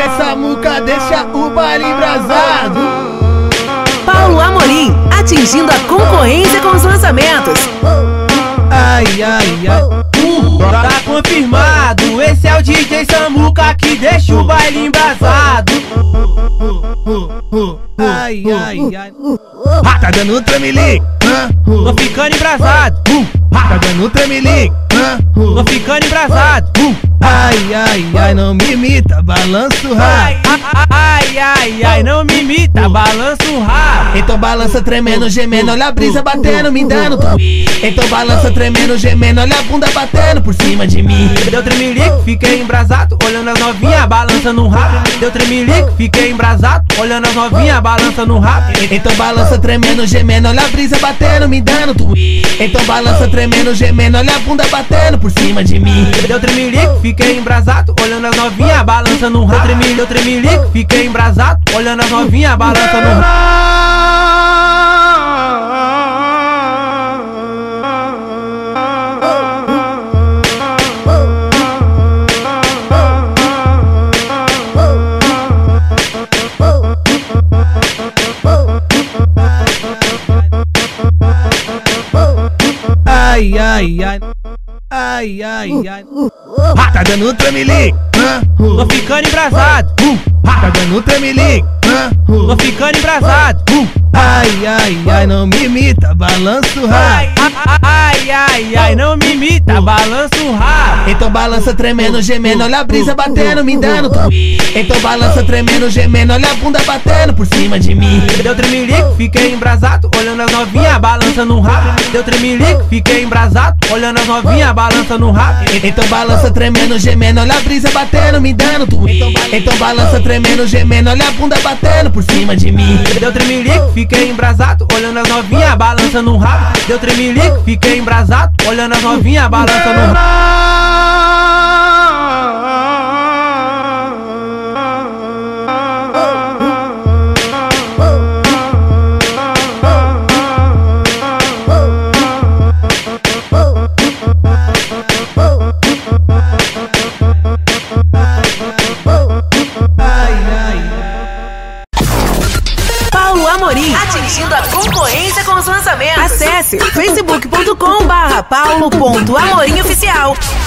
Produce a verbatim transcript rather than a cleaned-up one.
Essa muca deixa o baile embrasado. Paulo Amorim, atingindo a concorrência com os lançamentos. Ai, ai, ai. Tá confirmado, esse é o D J Samuca que deixa o baile embrasado. Ai, ai, ai. Ah, tá dando tremelique, Tô ficando embrasado. ah, tá dando tremelique, Tô ficando embrasado. ai, ai, ai, não me imita, balança o Ai, rabo. ai, ai, ai, ai, não me imita, balança o rabo. Então balança tremendo, gemendo, olha a brisa batendo, me dando. Então balança tremendo, gemendo, olha a bunda batendo por cima de mim. Deu tremelique, fiquei embrasado, olhando as novinhas, balança no rabo. Deu tremelique, fiquei embrasado, olhando as novinhas, balança no rabo. Então balança tremendo, gemendo, olha a brisa batendo, me dando. Então balança tremendo, gemendo, olha a bunda batendo por cima de mim. Deu tremelique, fiquei embrasado, olhando as novinhas, balança no rabo. Deu tremelique, fiquei embrasado, olhando as novinhas, balança no rabo. Ai, ai, ai. Ai, ai, ai. Ah, tá dando tremelique, Tô ficando embrasado. ah, tá dando tremelique, Tô ficando embrasado. ai, ai, ai, não me imita, balança o Ai, rabo. ai, ai, ai, ai, não me imita, balança o rabo. Então balança tremendo, gemendo, olha a brisa batendo, me dando. Então balança tremendo, gemendo, olha a bunda batendo por cima de mim. Deu tremelique, fiquei embrasado, olhando as novinhas, balança no rabo. Deu tremelique, fiquei embrasado, olhando as novinhas, balança no rabo. Então balança tremendo, gemendo, olha a brisa batendo, me dando. Então balança tremendo, gemendo, olha a bunda batendo por cima de mim. Deu tremelique, fiquei embrasado, olhando as novinhas, balança no rabo. Deu tremelique, fiquei embrasado, olhando as novinhas, balança no rabo. Paulo Amorim, atingindo a concorrência com os lançamentos. Acesse facebook ponto com barra paulo ponto amorim oficial.